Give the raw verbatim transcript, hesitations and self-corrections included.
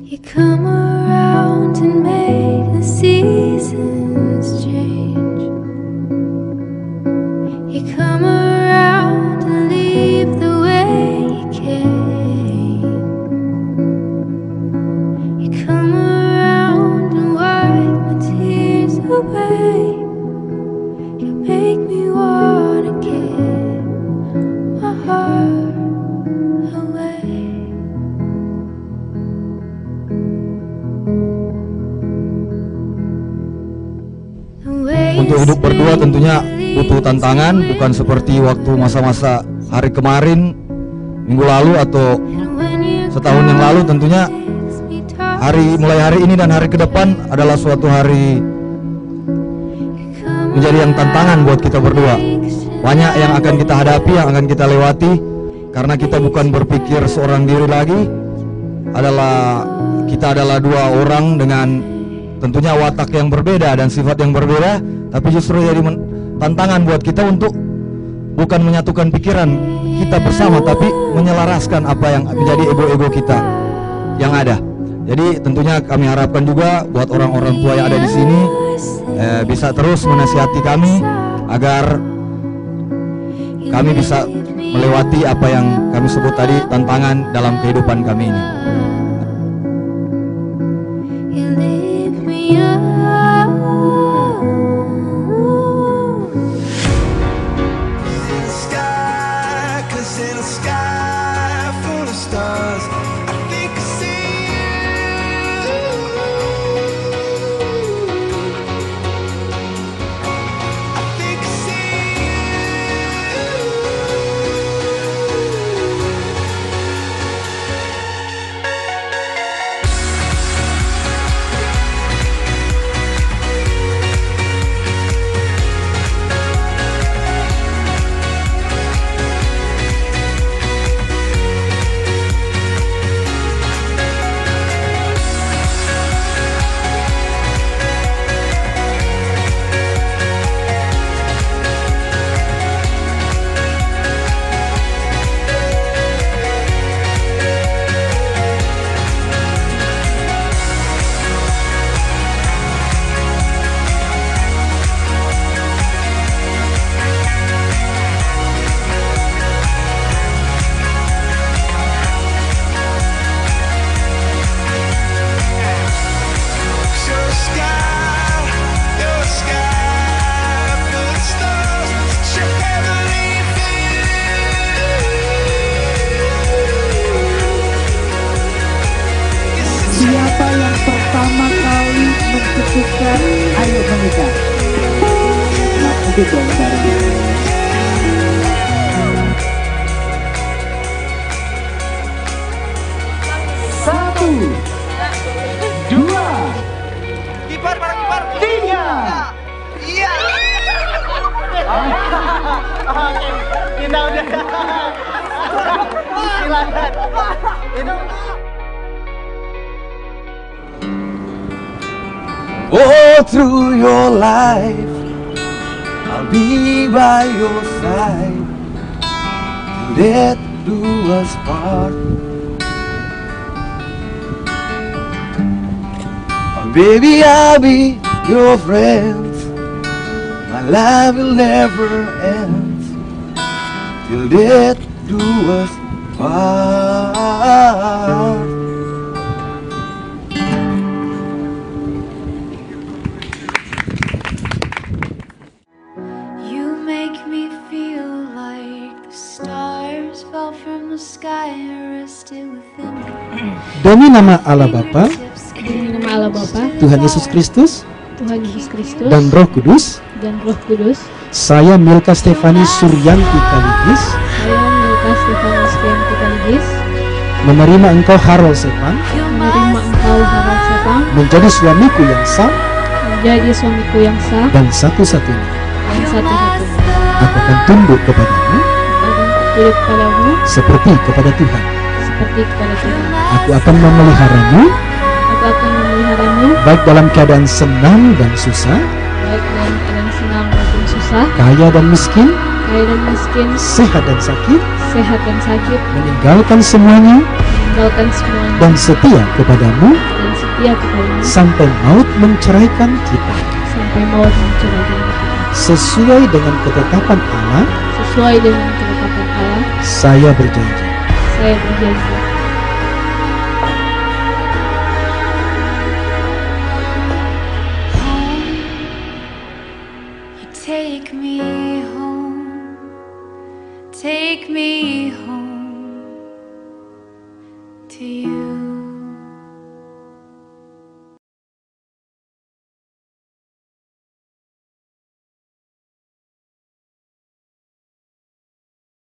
You come around and make the seasons change. You come around and leave the way you came. You come around and wipe my tears away. You make me wanna give my heart away. Untuk hidup berdua tentunya butuh tantangan, bukan seperti waktu masa-masa hari kemarin, minggu lalu atau setahun yang lalu. Tentunya hari mulai hari ini dan hari ke depan adalah suatu hari menjadi yang tantangan buat kita berdua. Banyak yang akan kita hadapi, yang akan kita lewati, karena kita bukan berpikir seorang diri lagi. Adalah kita adalah dua orang dengan tentunya watak yang berbeda dan sifat yang berbeda, tapi justru jadi tantangan buat kita untuk bukan menyatukan pikiran kita bersama, tapi menyelaraskan apa yang menjadi ego-ego kita yang ada. Jadi tentunya kami harapkan juga buat orang-orang tua yang ada di sini eh, bisa terus menasihati kami agar kami bisa melewati apa yang kami sebut tadi tantangan dalam kehidupan kami ini. Siapa yang pertama kali mencetuskan ayo menikah? Nah, mungkin dong bareng. Satu, dua, kibar para kibar, tiga. Iya. Oke, kita udah. Silakan. Itu. Oh, through your life, I'll be by your side. Let do us part. Oh, baby, I'll be your friend. My life will never end till death do us part. Demi nama Allah Bapa, Demi nama Allah Bapa, Tuhan Yesus Kristus, Tuhan Yesus Kristus, dan Roh Kudus, dan Roh Kudus. Saya Milka Stefani Suryanti Kaligis, Saya Milka Stefani Suryanti Kaligis, menerima engkau Harold Sepang, menerima engkau Harold Sepang, menjadi suamiku yang sah, menjadi suamiku yang sah, dan satu-satunya. dan satu-satunya. Aku akan tunduk kepadamu, Akan tunduk kepadamu, seperti kepada Tuhan. seperti kepada Tuhan. Aku akan memeliharamu, Aku akan memeliharamu, baik dalam keadaan senang dan susah, baik dalam keadaan senang maupun susah, kaya dan miskin, kaya dan miskin, sehat dan sakit, sehat dan sakit, meninggalkan semuanya, meninggalkan semuanya dan setia kepadamu dan setia kepadamu sampai maut menceraikan kita. sampai maut menceraikan kita. Sesuai dengan ketetapan Allah, Sesuai dengan ketetapan Allah, saya berjanji saya berjanji